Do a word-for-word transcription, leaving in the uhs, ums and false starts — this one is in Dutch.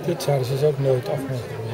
Dit zouden ze dus ook nooit af mogen doen.